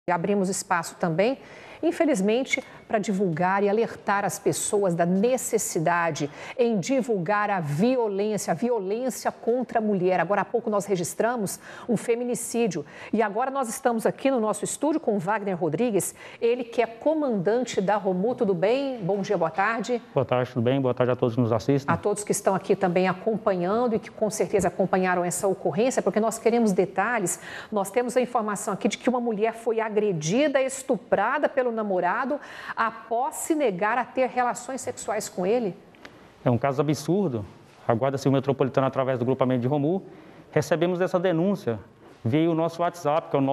Abrimos espaço também, infelizmente, para divulgar e alertar as pessoas da necessidade em divulgar a violência contra a mulher. Agora há pouco nós registramos um feminicídio e agora nós estamos aqui no nosso estúdio com o Wagner Rodrigues, ele que é comandante da ROMU. Tudo bem? Bom dia, boa tarde. Boa tarde, tudo bem? Boa tarde a todos que nos assistem. A todos que estão aqui também acompanhando e que com certeza acompanharam essa ocorrência, porque nós queremos detalhes. Nós temos a informação aqui de que uma mulher foi agredida, estuprada pelo namorado após se negar a ter relações sexuais com ele. É um caso absurdo. A Guarda Civil Metropolitana, através do grupamento de ROMU, recebemos essa denúncia. Veio o nosso WhatsApp, que é o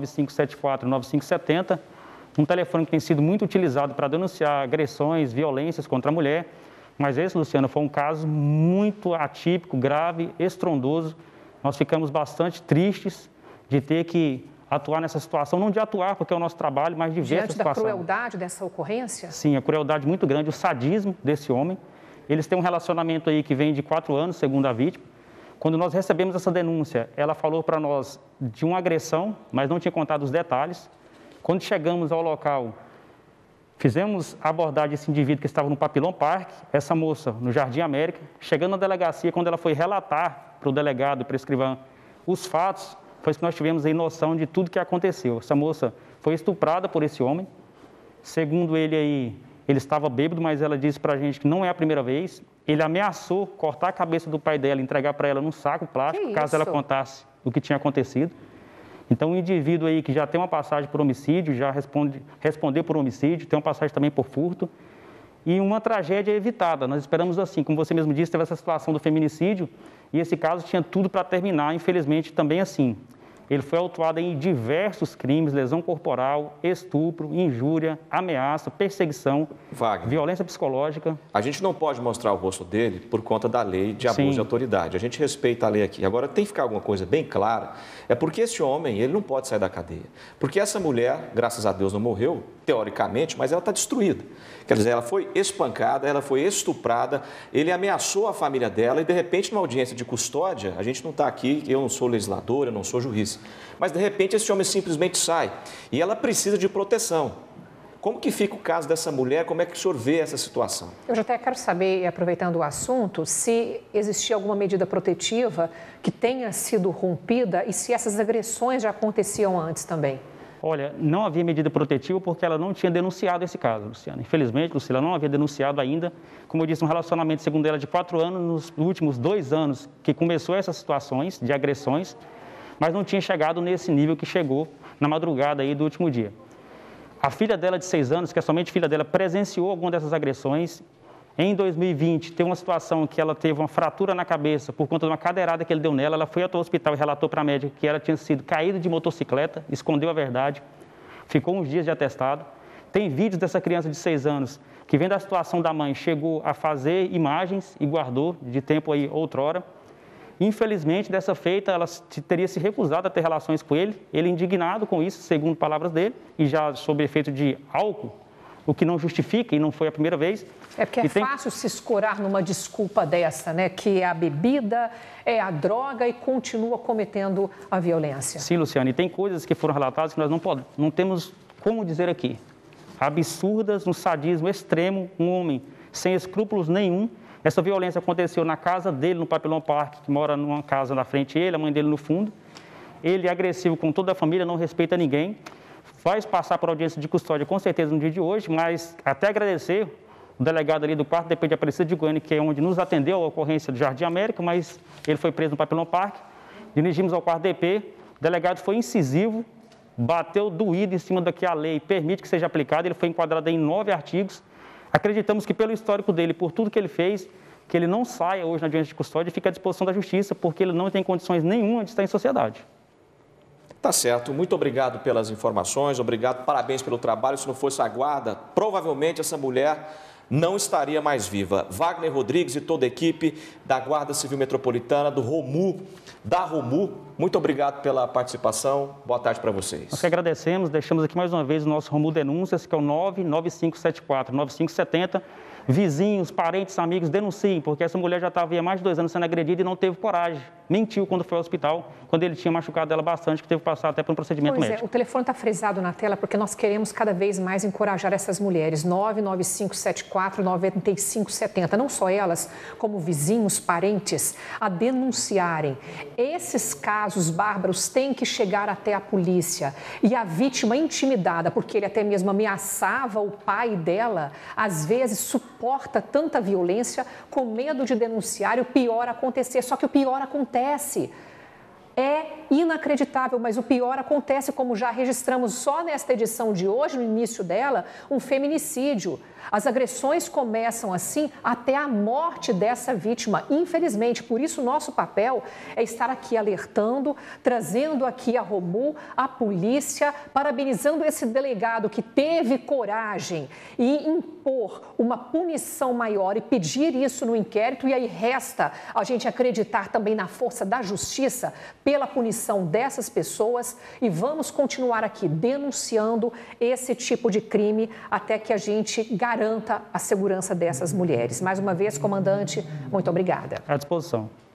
995749570, um telefone que tem sido muito utilizado para denunciar agressões, violências contra a mulher. Mas esse, Luciano, foi um caso muito atípico, grave, estrondoso. Nós ficamos bastante tristes de ter que atuar nessa situação, não de atuar, porque é o nosso trabalho, mas de ver essa situação. Diante da crueldade dessa ocorrência? Sim, a crueldade muito grande, o sadismo desse homem. Eles têm um relacionamento aí que vem de 4 anos, segundo a vítima. Quando nós recebemos essa denúncia, ela falou para nós de uma agressão, mas não tinha contado os detalhes. Quando chegamos ao local, fizemos a abordagem desse indivíduo que estava no Papillon Park, essa moça no Jardim América. Chegando na delegacia, quando ela foi relatar para o delegado, para o escrivão, os fatos, foi que nós tivemos aí noção de tudo que aconteceu. Essa moça foi estuprada por esse homem. Segundo ele aí, ele estava bêbado, mas ela disse para a gente que não é a primeira vez. Ele ameaçou cortar a cabeça do pai dela, entregar para ela num saco plástico, caso ela contasse o que tinha acontecido. Então, um indivíduo aí que já tem uma passagem por homicídio, já respondeu por homicídio, tem uma passagem também por furto, e uma tragédia evitada. Nós esperamos assim, como você mesmo disse, teve essa situação do feminicídio, e esse caso tinha tudo para terminar, infelizmente, também assim. Ele foi autuado em diversos crimes, lesão corporal, estupro, injúria, ameaça, perseguição, Wagner, violência psicológica. A gente não pode mostrar o rosto dele por conta da lei de abuso de autoridade. A gente respeita a lei aqui. Agora, tem que ficar alguma coisa bem clara, é porque esse homem, ele não pode sair da cadeia. Porque essa mulher, graças a Deus, não morreu, teoricamente, mas ela está destruída. Quer dizer, ela foi espancada, ela foi estuprada, ele ameaçou a família dela e, de repente, numa audiência de custódia, a gente não está aqui, eu não sou legislador, eu não sou juiz, mas, de repente, esse homem simplesmente sai e ela precisa de proteção. Como que fica o caso dessa mulher? Como é que o senhor vê essa situação? Eu já até quero saber, aproveitando o assunto, se existia alguma medida protetiva que tenha sido rompida e se essas agressões já aconteciam antes também. Olha, não havia medida protetiva porque ela não tinha denunciado esse caso, Luciana. Infelizmente, Lucila não havia denunciado ainda. Como eu disse, um relacionamento, segundo ela, de 4 anos, nos últimos 2 anos, que começou essas situações de agressões, mas não tinha chegado nesse nível que chegou na madrugada aí do último dia. A filha dela, de 6 anos, que é somente filha dela, presenciou alguma dessas agressões. Em 2020, teve uma situação que ela teve uma fratura na cabeça por conta de uma cadeirada que ele deu nela. Ela foi até o hospital e relatou para a médica que ela tinha sido caída de motocicleta, escondeu a verdade, ficou uns dias de atestado. Tem vídeos dessa criança de 6 anos que, vendo a situação da mãe, chegou a fazer imagens e guardou de tempo aí outrora. Infelizmente, dessa feita, ela teria se recusado a ter relações com ele. Ele, indignado com isso, segundo palavras dele, e já sob efeito de álcool, o que não justifica, e não foi a primeira vez. É porque fácil se escorar numa desculpa dessa, né? Que é a bebida, é a droga e continua cometendo a violência. Sim, Luciane, e tem coisas que foram relatadas que nós não temos como dizer aqui. Absurdas, um sadismo extremo, um homem sem escrúpulos nenhum. Essa violência aconteceu na casa dele, no Papillon Park, que mora numa casa na frente ele, a mãe dele no fundo. Ele é agressivo com toda a família, não respeita ninguém. Vai passar por audiência de custódia, com certeza, no dia de hoje, mas até agradecer o delegado ali do 4º DP de Aparecida de Goiânia, que é onde nos atendeu a ocorrência do Jardim América, mas ele foi preso no Papillon Park. Dirigimos ao 4º DP, o delegado foi incisivo, bateu doído em cima do que a lei permite que seja aplicada. Ele foi enquadrado em 9 artigos. Acreditamos que, pelo histórico dele, por tudo que ele fez, que ele não saia hoje na audiência de custódia e fique à disposição da justiça, porque ele não tem condições nenhuma de estar em sociedade. Tá certo, muito obrigado pelas informações, obrigado, parabéns pelo trabalho. Se não fosse a guarda, provavelmente essa mulher não estaria mais viva. Wagner Rodrigues e toda a equipe da Guarda Civil Metropolitana, da ROMU, muito obrigado pela participação. Boa tarde para vocês. Nós que agradecemos, deixamos aqui mais uma vez o nosso Romu Denúncias, que é o 99574-9570. Vizinhos, parentes, amigos, denunciem, porque essa mulher já estava há mais de 2 anos sendo agredida e não teve coragem. Mentiu quando foi ao hospital, quando ele tinha machucado ela bastante, que teve que passar até por um procedimento médico. O telefone está frisado na tela porque nós queremos cada vez mais encorajar essas mulheres. 99574-9570. Não só elas, como vizinhos, parentes, a denunciarem. Esses casos bárbaros têm que chegar até a polícia. E a vítima intimidada, porque ele até mesmo ameaçava o pai dela, às vezes suporta tanta violência com medo de denunciar e o pior acontecer. Só que o pior acontece. É inacreditável, mas o pior acontece, como já registramos só nesta edição de hoje, no início dela, um feminicídio. As agressões começam assim até a morte dessa vítima, infelizmente. Por isso, nosso papel é estar aqui alertando, trazendo aqui a Romu, a polícia, parabenizando esse delegado que teve coragem e impor uma punição maior e pedir isso no inquérito. E aí resta a gente acreditar também na força da justiça pela punição dessas pessoas e vamos continuar aqui denunciando esse tipo de crime até que a gente garanta a segurança dessas mulheres. Mais uma vez, comandante, muito obrigada. À disposição.